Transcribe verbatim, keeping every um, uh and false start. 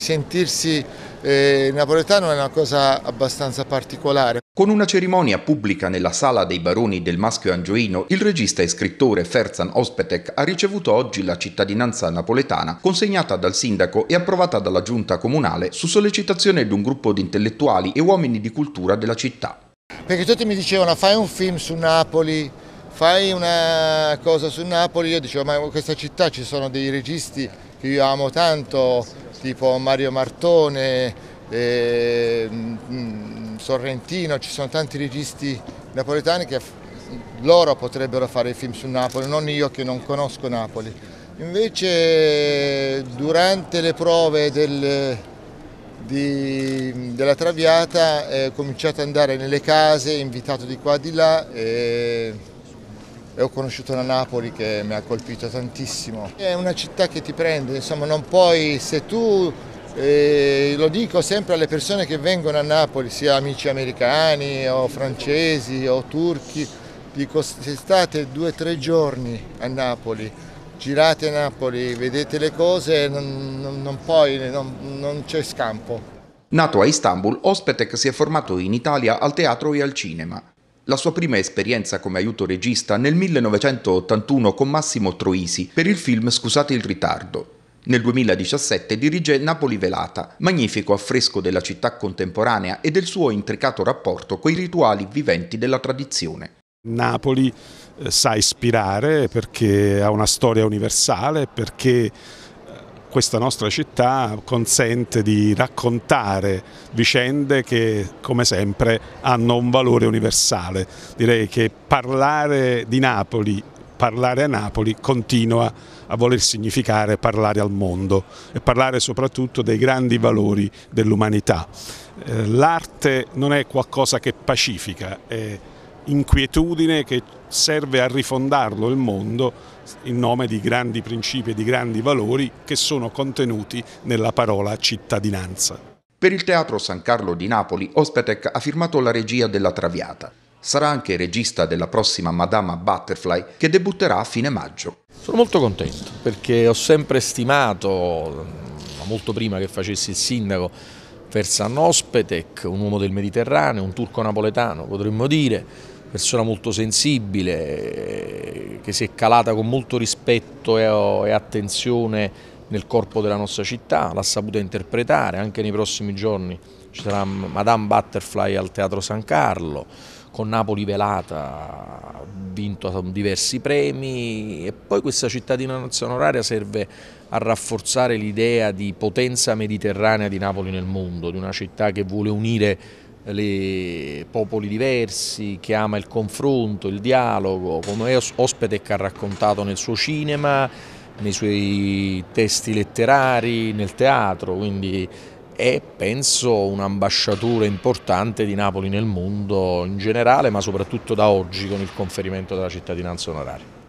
Sentirsi eh, napoletano è una cosa abbastanza particolare. Con una cerimonia pubblica nella Sala dei Baroni del Maschio Angioino, il regista e scrittore Ferzan Özpetek ha ricevuto oggi la cittadinanza napoletana, consegnata dal sindaco e approvata dalla giunta comunale su sollecitazione di un gruppo di intellettuali e uomini di cultura della città. Perché tutti mi dicevano fai un film su Napoli, fai una cosa su Napoli, io dicevo ma in questa città ci sono dei registi che io amo tanto, tipo Mario Martone, eh, Sorrentino, ci sono tanti registi napoletani che loro potrebbero fare i film su Napoli, non io che non conosco Napoli. Invece durante le prove del, di, della Traviata eh, ho cominciato ad andare nelle case, invitato di qua e di là e, e ho conosciuto una Napoli che mi ha colpito tantissimo. È una città che ti prende, insomma non puoi, se tu, eh, lo dico sempre alle persone che vengono a Napoli, sia amici americani o francesi o turchi, dico se state due o tre giorni a Napoli, girate a Napoli, vedete le cose, non, non, non, poi, non, non c'è scampo. Nato a Istanbul, Özpetek si è formato in Italia al teatro e al cinema. La sua prima esperienza come aiuto regista nel millenovecentottantuno con Massimo Troisi per il film Scusate il ritardo. Nel duemiladiciassette dirige Napoli Velata, magnifico affresco della città contemporanea e del suo intricato rapporto coi rituali viventi della tradizione. Napoli eh, sa ispirare perché ha una storia universale, perché questa nostra città consente di raccontare vicende che, come sempre, hanno un valore universale. Direi che parlare di Napoli, parlare a Napoli, continua a voler significare parlare al mondo e parlare soprattutto dei grandi valori dell'umanità. L'arte non è qualcosa che pacifica, è inquietudine che serve a rifondarlo il mondo in nome di grandi principi e di grandi valori che sono contenuti nella parola cittadinanza. Per il Teatro San Carlo di Napoli, Özpetek ha firmato la regia della Traviata. Sarà anche regista della prossima Madama Butterfly che debutterà a fine maggio. Sono molto contento perché ho sempre stimato, molto prima che facessi il sindaco, Ferzan Özpetek, un uomo del Mediterraneo, un turco napoletano potremmo dire, persona molto sensibile, che si è calata con molto rispetto e attenzione nel corpo della nostra città, l'ha saputa interpretare. Anche nei prossimi giorni ci sarà Madame Butterfly al Teatro San Carlo, con Napoli Velata, ha vinto diversi premi, e poi questa cittadinanza onoraria serve a rafforzare l'idea di potenza mediterranea di Napoli nel mondo, di una città che vuole unire le popoli diversi, che ama il confronto, il dialogo, come Özpetek ha raccontato nel suo cinema, nei suoi testi letterari, nel teatro, quindi è penso un ambasciatore importante di Napoli nel mondo in generale, ma soprattutto da oggi con il conferimento della cittadinanza onoraria.